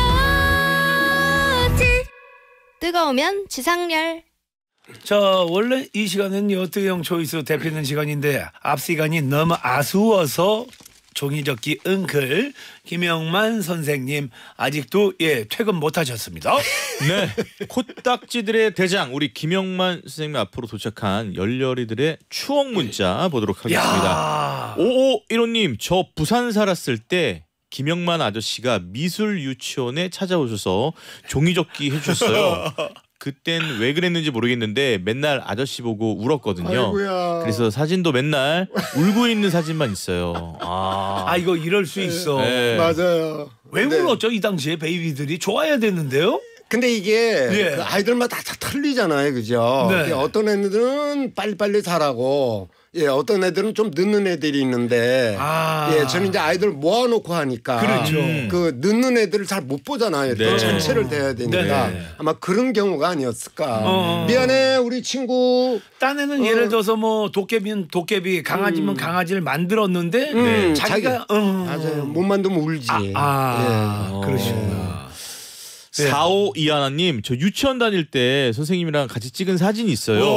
뜨거우면 지상렬. 자, 원래 이 시간은 뜨형 초이스 대표는 시간인데 앞 시간이 너무 아쉬워서 종이접기 은클 김영만 선생님 아직도 퇴근 못하셨습니다. 네, 코딱지들의 대장 우리 김영만 선생님 앞으로 도착한 열렬이들의 추억 문자 보도록 하겠습니다. 5515님, 저 부산 살았을 때 김영만 아저씨가 미술 유치원에 찾아오셔서 종이접기 해주셨어요. 그땐 왜 그랬는지 모르겠는데 맨날 아저씨 보고 울었거든요. 아이고야. 그래서 사진도 맨날 울고 있는 사진만 있어요. 이거 이럴 수 있어. 네. 맞아요. 왜 울었죠? 이 당시에 베이비들이 좋아야 되는데요. 근데 이게 예. 그 아이들마다 다 틀리잖아요, 그죠? 네. 어떤 애들은 빨리빨리 자라고, 어떤 애들은 좀 늦는 애들이 있는데, 저는 이제 아이들 모아놓고 하니까, 그렇죠. 그 늦는 애들을 잘 못 보잖아요. 네. 또 전체를 대야 되니까 네. 아마 그런 경우가 아니었을까. 미안해, 우리 친구. 딴에는 예를 들어서 뭐 도깨비는 도깨비, 강아지면 강아지를 만들었는데 자기가 맞아요. 못 만들면 울지. 그러시구나. 4521님, 저 유치원 다닐 때 선생님이랑 같이 찍은 사진이 있어요.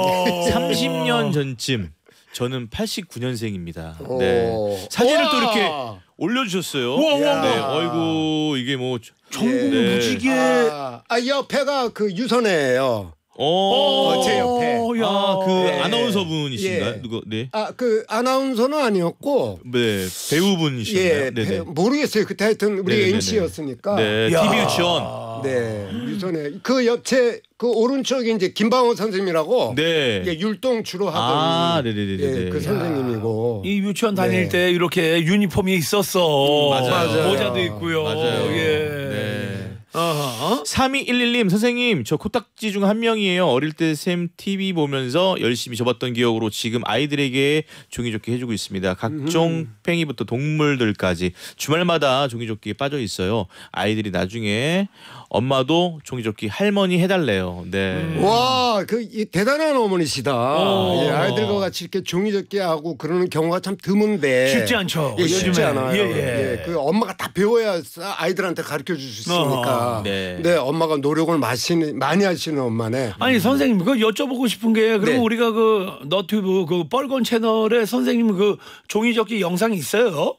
30년 전쯤. 저는 89년생입니다. 네. 사진을 또 이렇게 올려주셨어요. 네. 어이구 이게 뭐 전국무지개. 옆에가 그 유선회예요. 제 옆에. 그 아나운서 분이신가요? 예. 누구? 네. 그 아나운서는 아니었고. 네, 배우분이신가요? 네. 모르겠어요. 그때 하여튼 우리 네네네네. MC였으니까. 네, TV 유치원. 네, 유선회. 그 옆에 그 오른쪽에 이제 김방호 선생님이라고. 네. 율동 주로 하던. 네네네. 그 선생님이고. 이 유치원 다닐 때 이렇게 유니폼이 있었어. 맞아요. 모자도 있고요. 맞아요. 예. 3211님, 선생님 저 코딱지 중 한 명이에요. 어릴 때 샘 TV 보면서 열심히 접었던 기억으로 지금 아이들에게 종이접기 해주고 있습니다. 각종 팽이부터 동물들까지 주말마다 종이접기에 빠져 있어요. 아이들이 나중에 엄마도 종이접기 할머니 해달래요. 네. 와, 대단한 어머니시다. 아이들과 같이 이렇게 종이접기 하고 그러는 경우가 참 드문데. 쉽지 않죠. 쉽지 않아요. 예. 그 엄마가 다 배워야 아이들한테 가르쳐 줄 수 있으니까. 네. 엄마가 노력을 많이 하시는 엄마네. 아니 선생님 그거 여쭤보고 싶은 게 그럼 우리가 그 너튜브 그 뻘건 채널에 선생님 그 종이접기 영상이 있어요?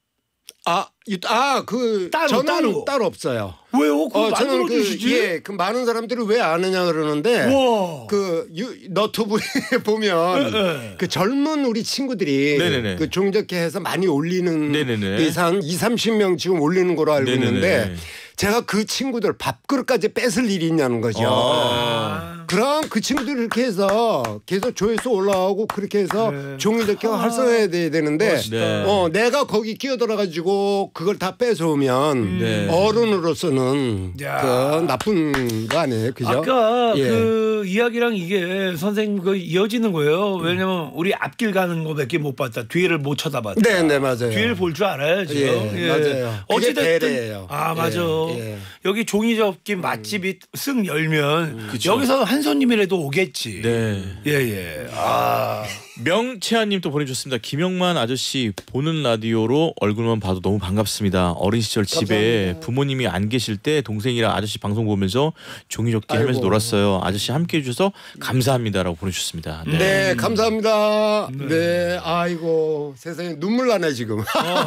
저는 따로 없어요. 왜요? 그거 저는 만들어 주시지. 그 많은 사람들이 왜 안 하냐 그러는데 너튜브에 보면 그 젊은 우리 친구들이 네네네. 그 종이접기 해서 많이 올리는 네네네. 한 20-30명 지금 올리는 거로 알고 네네네. 있는데 제가 그 친구들 밥그릇까지 뺏을 일이 있냐는 거죠. 그럼 그 친구들이 이렇게 해서 계속 조회수 올라오고 그렇게 해서 종이접기가 활성화해야 되는데 내가 거기 끼어들어가지고 그걸 다 뺏어오면 어른으로서는 그 나쁜 거 아니에요, 그죠? 아까 그 이야기랑 이게 선생님 그 이어지는 거예요. 왜냐면 우리 앞길 가는 거밖에 못 봤다. 뒤를 못 쳐다봤다. 네, 맞아요. 뒤를 볼 줄 알아요, 지금. 맞아요. 그게 배려예요. 맞아. 여기 종이접기 맛집이 쓱 열면 여기서 한 손님이라도 오겠지. 네. 예. 명채아님 또 보내주셨습니다. 김영만 아저씨 보는 라디오로 얼굴만 봐도 너무 반갑습니다. 어린 시절 집에 감사합니다. 부모님이 안 계실 때 동생이랑 아저씨 방송 보면서 종이접기 하면서 놀았어요. 아저씨 함께 해주셔서 감사합니다라고 보내주셨습니다. 네, 감사합니다. 네, 아이고 세상에 눈물 나네 지금.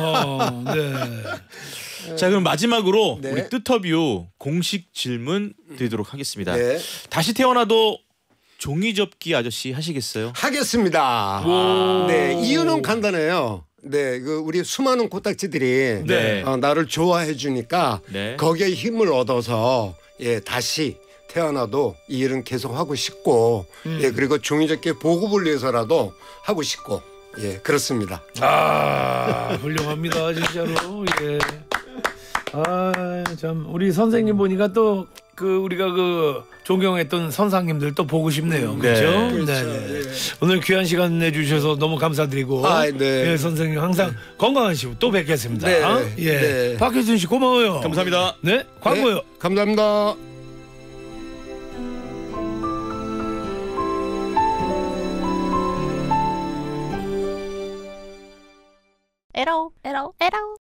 자, 그럼 마지막으로 네. 우리 뜨터뷰 공식 질문 드리도록 하겠습니다. 네. 다시 태어나도 종이접기 아저씨 하시겠어요? 하겠습니다. 네, 이유는 간단해요. 네, 우리 수많은 코딱지들이 네. 나를 좋아해 주니까 네. 거기에 힘을 얻어서 다시 태어나도 이 일은 계속 하고 싶고 예, 그리고 종이접기 보급을 위해서라도 하고 싶고 예, 그렇습니다. 아, 훌륭합니다, 진짜로. 예. 아, 참 우리 선생님 보니까 또 그 우리가 그 존경했던 선상님들 또 보고 싶네요. 그렇죠? 그렇죠. 네. 예. 오늘 귀한 시간 내주셔서 너무 감사드리고. 아, 네. 예, 선생님 항상 건강하시고 또 뵙겠습니다. 네. 예. 네. 박혜준 씨 고마워요. 감사합니다. 네, 광고요. 네, 감사합니다. 에러.